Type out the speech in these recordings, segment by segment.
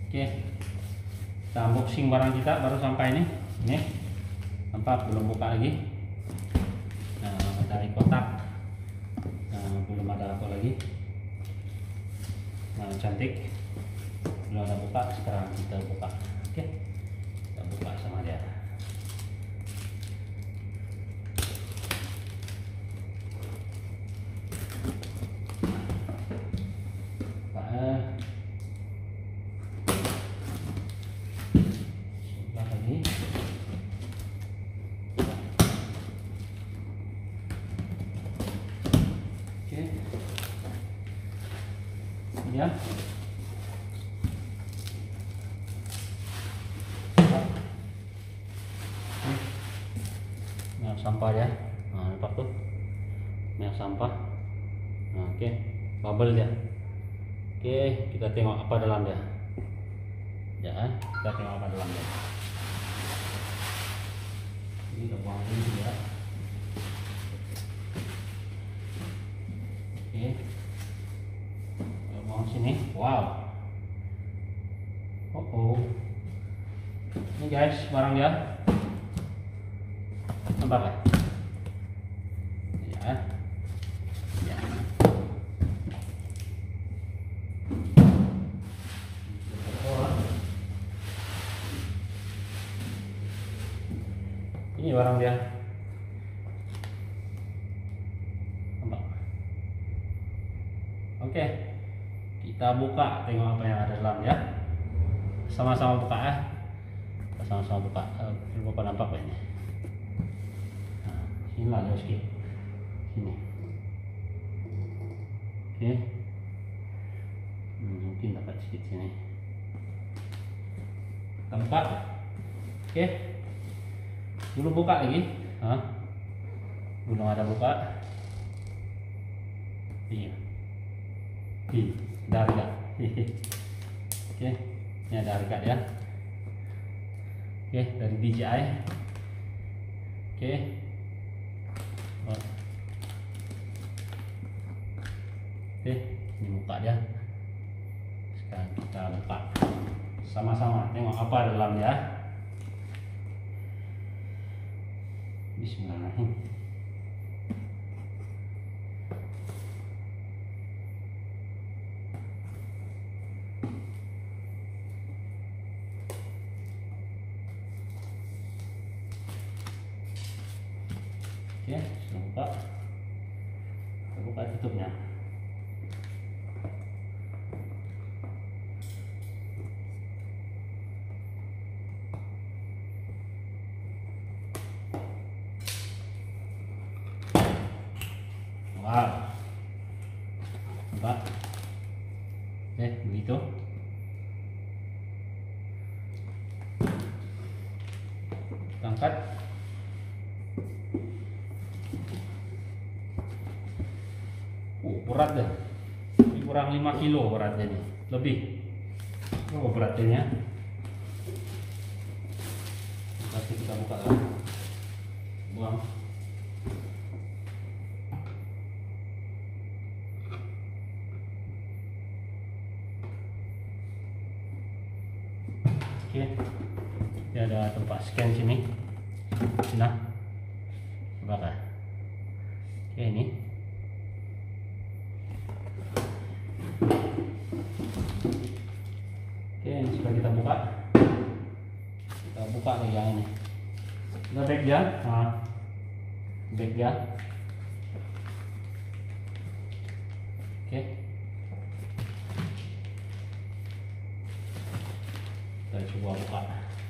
Oke, kita unboxing barang kita baru sampai nih. Nih, nampak belum buka lagi. Nah, dari kotak, belum ada apa lagi. Nah, cantik, belum ada buka. Sekarang kita buka. Oke, kita buka sama dia. Ya, minyak sampah ya. Nah, nampak tuh minyak sampah. Nah, oke, bubble dia. Oke, kita tengok apa dalam dia. Ya, kita tengok apa dalam dia. Ini kita buang dulu ya. Oke, buang sini. Wow. Ini guys barang dia. Nampak ya? Ya. Ya. Ini barang dia. Nampak. Oke. Kita buka, tengok apa yang ada dalam ya. Sama-sama buka ya. Sama-sama buka. Buka nampak ini. Nah, sini lah jauh sedikit. Sini. Oke. Mungkin dapat sedikit sini. Tempat. Oke. Belum buka lagi. Belum ada buka. Iya. Dari harga. Oke, ini ada harga ya. Oke, dari DJI. Oke. Oke, ini buka dia. Sekarang kita buka sama-sama. Tengok apa dalamnya. Bismillahirrahmanirrahim. Oke, sudah buka. Kita buka tutupnya. Wow. Buka. Oke, begitu. Kita angkat. Berat dah. Ini kurang 5 kilo beratnya nih. Lebih. Oh, beratnya. Pasti kita buka lah. Buang. Oke. Ini ada tempat scan sini. Nah. Buka. Oke, ini. Oke, ini sudah kita buka. Kita buka lagi yang ini. Kita back dia. Back dia. Oke. Kita coba buka.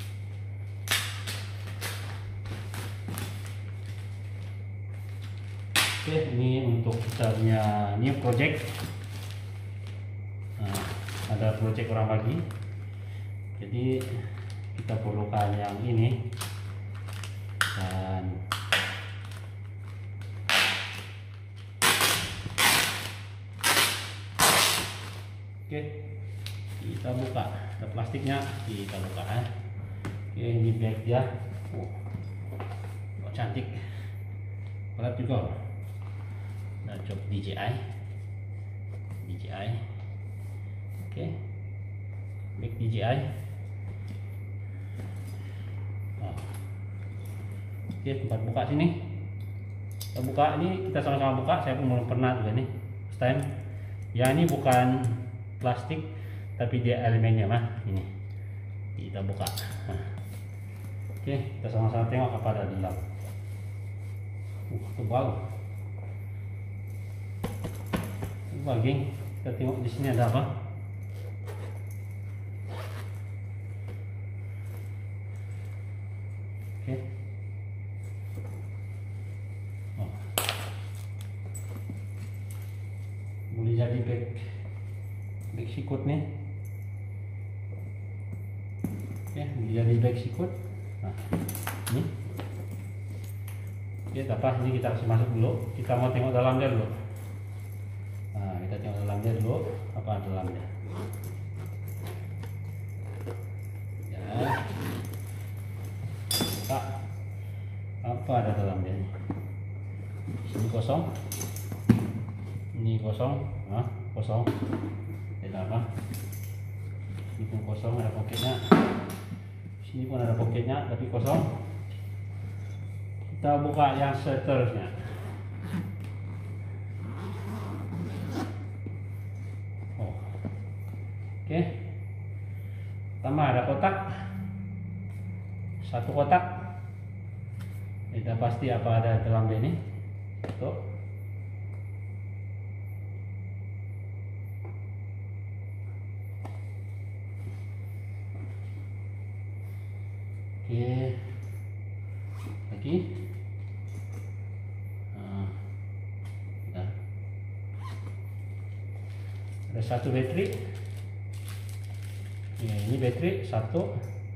Oke, ini untuk kita punya new project. Ada project orang lagi, jadi kita perlukan yang ini dan oke, kita buka. Ada plastiknya, kita buka. Oke, ini bag dia. Cantik, berat juga. Nah, coba DJI. Oke, back DJI. Oke, tempat buka sini. Kita buka ini, kita sama-sama buka. Saya pun belum pernah juga nih, first time. Ya ini bukan plastik, tapi dia elemennya mah ini. Kita buka. Oke, kita sama-sama tengok apa ada di dalam. Tebal. Tebal, geng. Kita tengok di sini ada apa. Oke. Boleh jadi bag sikut nih. Oke, boleh jadi bag sikut. Nah, ini. Oke, apa? Ini kita kasih masuk dulu. Kita mau tengok dalamnya dulu. Nah, kita tengok dalamnya dulu. Apa dalamnya? Ya. Buka. Apa ada dalamnya? Ini kosong. Ini kosong. Nah, kosong. Tidak apa? Ini pun kosong, ada poketnya. Sini pun ada poketnya, tapi kosong. Kita buka yang seterusnya. Oh. Oke. Pertama ada kotak. Satu kotak. Kita pasti apa ada dalam ini. Tuh. Oke. Lagi. Ada satu baterai. Ya, ini baterai satu.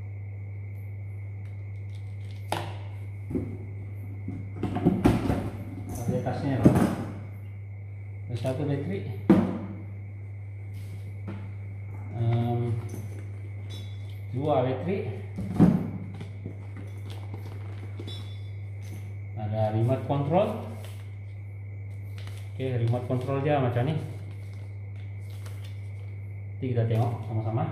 Ada tasnya loh. Ada satu baterai. Dua baterai. Ada remote control. Oke, remote control dia macam ni. Nanti kita tengok sama-sama.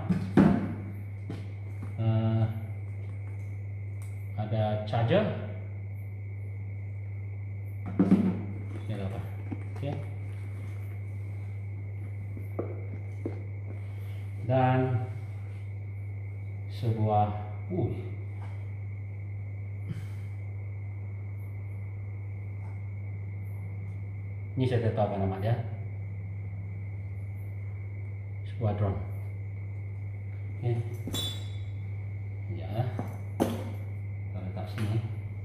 Ada charger. Ini ada apa? Oke. Dan sebuah ini saya tidak tahu apa nama dia. Sebuah drone. Oke. Ya. Kita letak sini.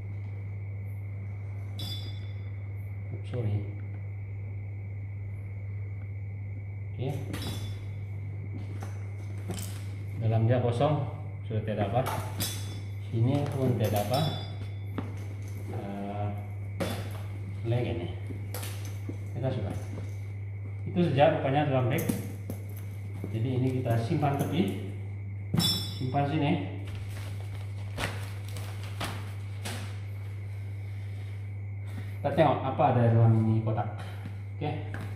Sorry. Oke. Dalam dia kosong, sudah tidak apa. Sini pun tidak apa. Lagi nih. Kita sudah. Itu saja rupanya dalam bag. Jadi ini kita simpan tepi. Simpan sini. Kita tengok apa ada dalam ini kotak. Oke.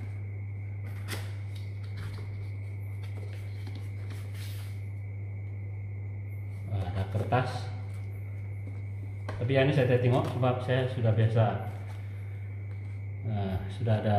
Ada kertas. Tapi ini saya tidak tengok sebab saya sudah biasa. Sudah ada.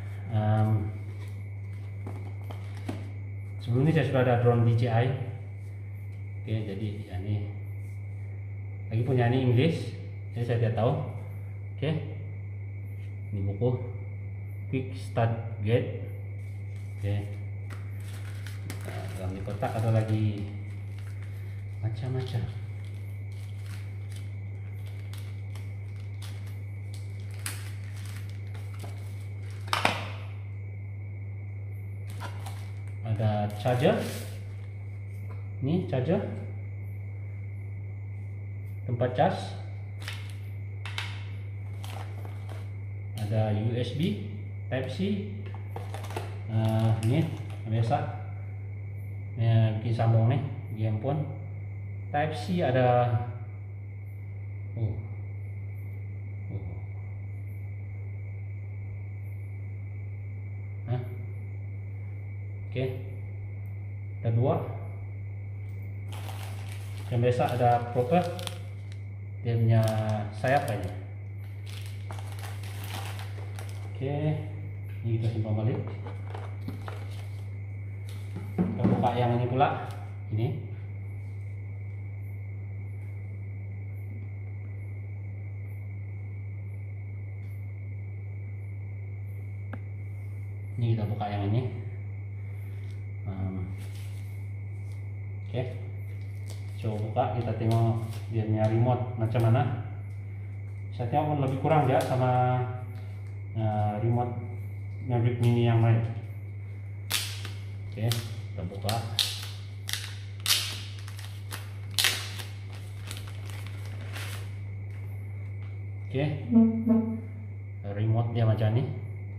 Sebelum ini saya sudah ada drone DJI. Oke, jadi ini lagi punya ini Inggris. Jadi saya tidak tahu. Oke. Ini buku Quick Start Guide. Oke. Nah, dalam di kotak ada lagi macam-macam. Ada charger. Ini charger. Tempat charge. Ada USB Type-C. Ini biasa. Ini bikin sambung nih di handphone. Type-C ada. Oke. Ada dua. Yang biasa ada proper dia punya sayap ini. Oke, ini kita simpan balik. Kita buka yang ini pula, ini. Ini kita buka yang ini. Oke, coba buka, kita tengok dia punya remote macam mana. Saya tengok lebih kurang ya sama remote Maverick Mini yang lain. Oke, kita buka. Oke, remote dia macam ni.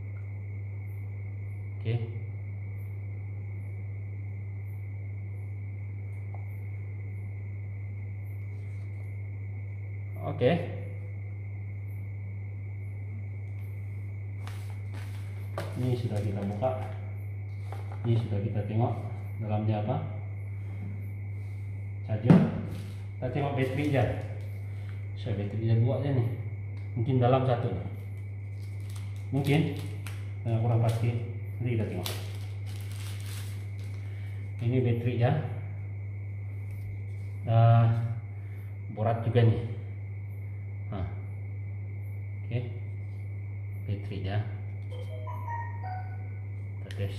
Oke. Oke. Ini sudah kita buka. Ini sudah kita tengok dalamnya apa. Charger. Kita tengok bateri aja. Saya bateri dia 2 aja nih. Mungkin dalam 1. Mungkin kurang pasti. Nanti kita tengok. Ini bateri ya. Borat juga nih. Oke. Bateri ya. Tes.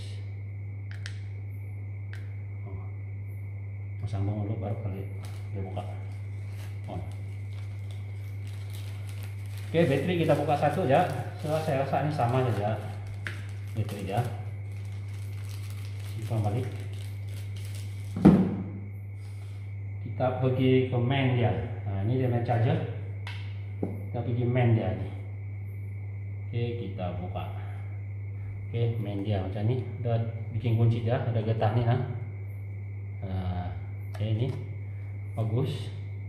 Sambung dulu baru kali dia buka. Oke, bateri kita buka 1 ya. Saya rasa ini sama saja. Bateri ya. Simpan balik. Kita pergi ke main dia. Nah, ini dia main charger. Kita pergi main dia nih. Oke, kita buka. Oke, main dia macam ni. Dah bikin kunci dia, ada getah ni oke, ini bagus.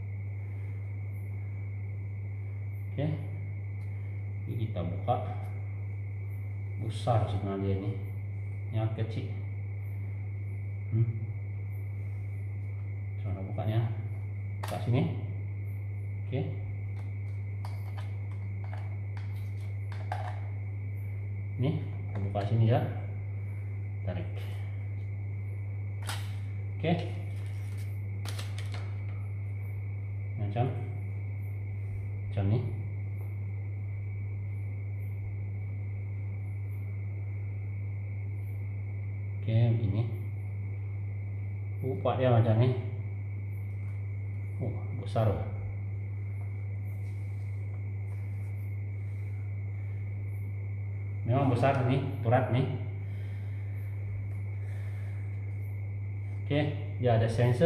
Oke, ini kita buka. Besar sebenarnya ini, yang kecil. Cara bukanya, buka sini. Oke. Ini buka sini ya, tarik. Oke, macam ni. Oke, begini. Buka dia macam ni. Besar. Memang besar nih, berat nih. Oke, dia ada sensor.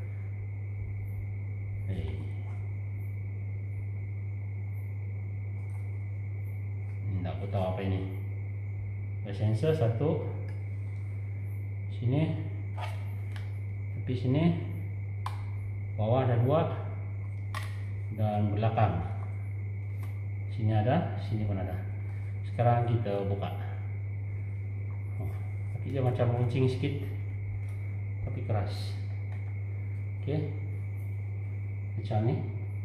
Tidak aku tahu apa ini. Ada sensor 1. Sini, tepi sini, bawah ada 2, dan belakang. Sini ada, sini pun ada. Sekarang kita buka. Tapi dia macam runcing sikit, tapi keras. Oke, macam ni.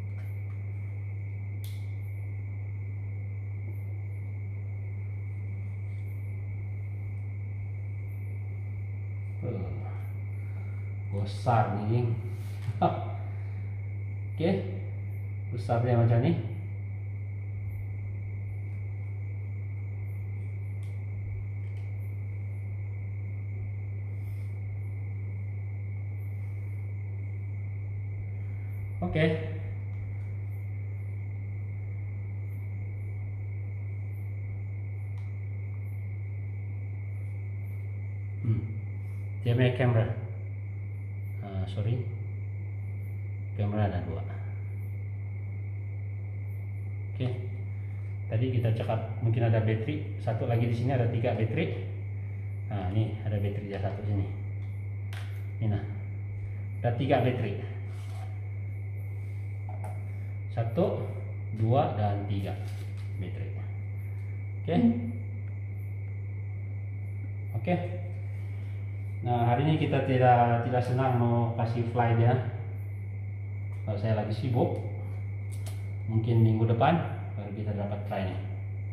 Besar nih. Oke, besarnya macam ni. Oke. Dia punya kamera. Sorry, kamera ada 2. Oke, tadi kita cakap mungkin ada bateri 1 lagi di sini, ada 3 bateri. Nah, ini ada bateri dia 1 sini. Ini nah, ada 3 bateri. 1, 2, dan 3 bateri. Oke. Oke. Nah, hari ini kita tidak senang mau kasih fly dia. Kalau saya lagi sibuk, mungkin minggu depan baru kita dapat try nih.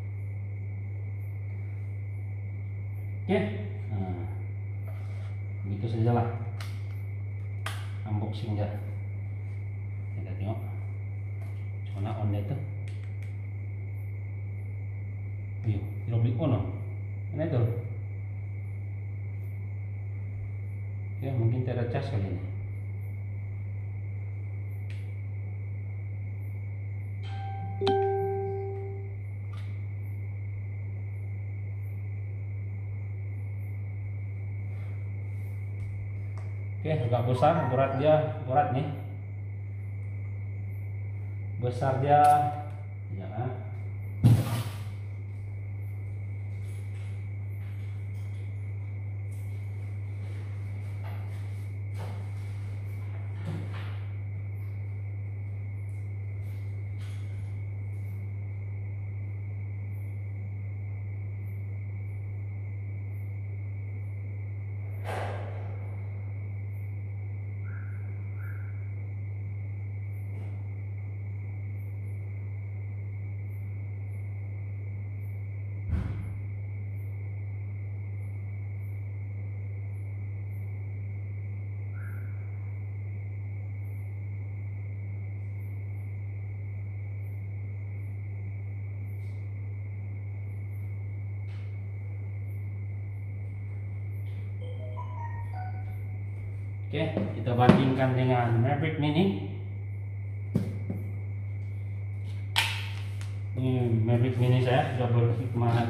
Oke, nah, begitu sajalah unboxingnya. Kita tengok mana on itu. Yuk, tidak beli on. Mana itu? Ya mungkin tidak ada cas kali ini. Oke, agak besar, berat nih. Besar dia, ya. Oke, kita bandingkan dengan Maverick Mini. Ini Maverick Mini saya sudah berkhidmat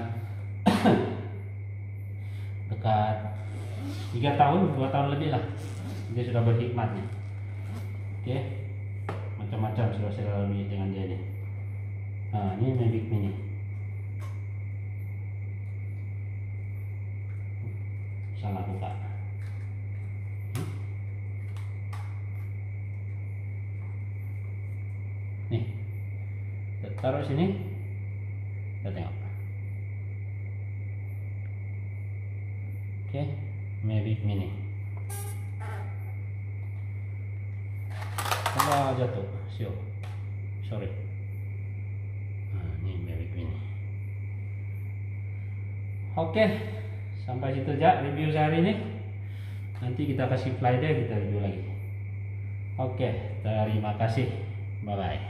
dekat 2 tahun lebih lah. Dia sudah berkhidmat nih. Oke, macam-macam sudah saya lalui dengan dia nih. Nah, ini Maverick Mini. Salah buka. Nih, kita taruh sini, kita tengok. Oke, Maverick Mini. Apa jatuh? Sorry. Nah, ini Maverick Mini. Oke, sampai situ aja review sehari ini. Nanti kita kasih fly day, kita review lagi. Oke, terima kasih. Bye bye.